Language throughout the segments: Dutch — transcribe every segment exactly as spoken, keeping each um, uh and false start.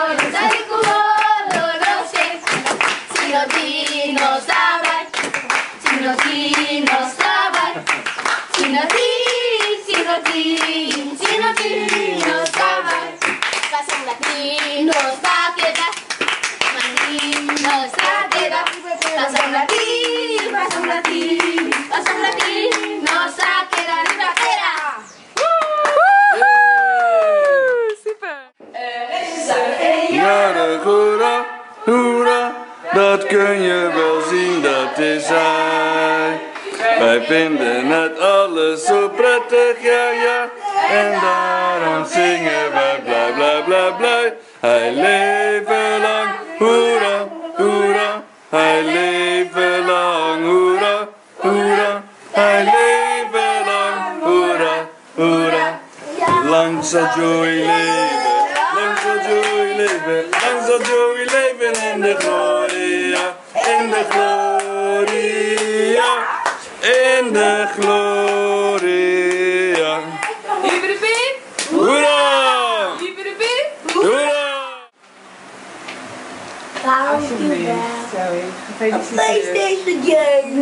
Jarig, hoera, hoera, dat kun je wel zien, dat is hij. Wij vinden het alles zo prettig, ja ja, en daarom zingen wij blij, blij, blij, blij. Hij leven lang, hoera, hoera, hij leven lang, hoera, hoera, hij leven lang, hoera, hoera. Lang zal Joey leven. Lang zal Joey leven, lang zal Joey leven in de gloria, in de gloria, in de gloria. Iedereen? Hoera! Iedereen? Hoera! Alsjeblieft, Zoe. Gefeliciteerd. PlayStation game.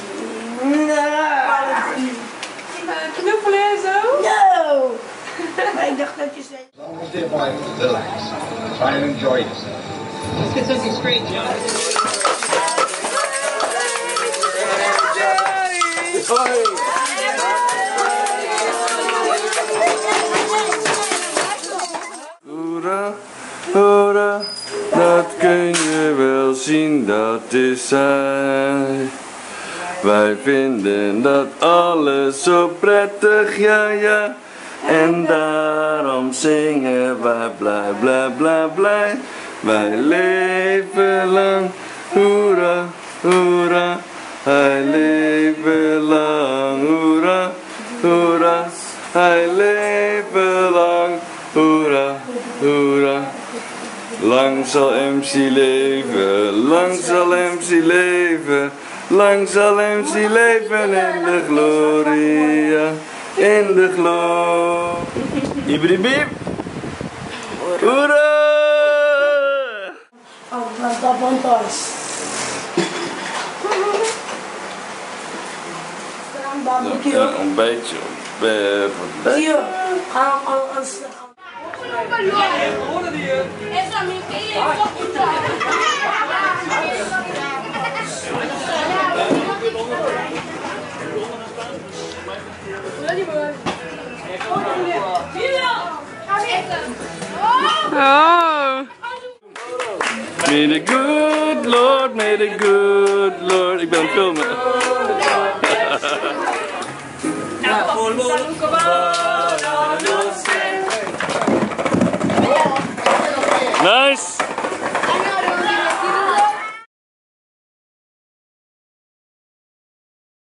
Knuffelen en zo? No. Maar ik dacht dat je zei. Almost there, boy. Relax. Try and enjoy yourself. Let's get something straight, John. Hoera, hoera, dat kun je wel zien, dat is hij. Wij vinden dat alles zo prettig, ja ja. En daarom zingen wij blij, blij, blij, blij. Wij leven lang, hoera, hoera. Hij leven lang, hoera, hoera. Hij leven lang, hoera, hoera. Lang zal M C leven, lang zal M C leven. Lang zal M C leven in de gloria. In de gloria. Ibribib. Hoera! Oh, wat dat fantastisch. Ja, een beetje. Hier, gaan we aan Oh. May the good Lord, may the good Lord. Ik ben aan het filmen. Nice.